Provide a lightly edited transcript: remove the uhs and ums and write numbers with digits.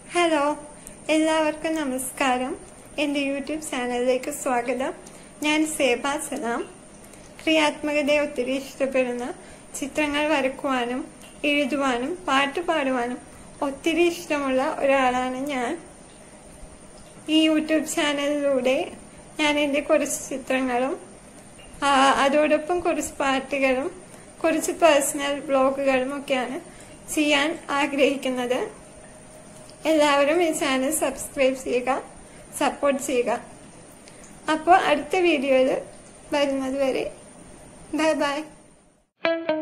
Hello, എല്ലാവർക്കും നമസ്കാരം. എൻ്റെ യൂട്യൂബ് ചാനലിലേക്ക് സ്വാഗതം. ഞാൻ സേബ സലാം. ക്രിയാത്മകതയെ ഒത്തിരി ഇഷ്ടപ്പെടുന്ന, ചിത്രങ്ങൾ വരക്കുവാനും എഴുതുവാനും പാട്ട് പാടുവാനും ഒത്തിരി ഇഷ്ടമുള്ള ഒരാളാണ് ഞാൻ. ഈ യൂട്യൂബ് ചാനലിലൂടെ ഞാൻ എൻ്റെ കുറച്ച് ചിത്രങ്ങളും അതോടൊപ്പം കുറച്ച് പാട്ടുകളും കുറച്ച് പേഴ്സണൽ വ്ലോഗുകളും ഒക്കെയാണ് ചെയ്യാൻ ആഗ്രഹിക്കുന്നത്. എല്ലാവരും ഈ ചാനൽ സബ്സ്ക്രൈബ് ചെയ്യുക, സപ്പോർട്ട് ചെയ്യുക. അപ്പോൾ അടുത്ത വീഡിയോയിൽ വരുന്നത് വരെ ബൈ ബൈ.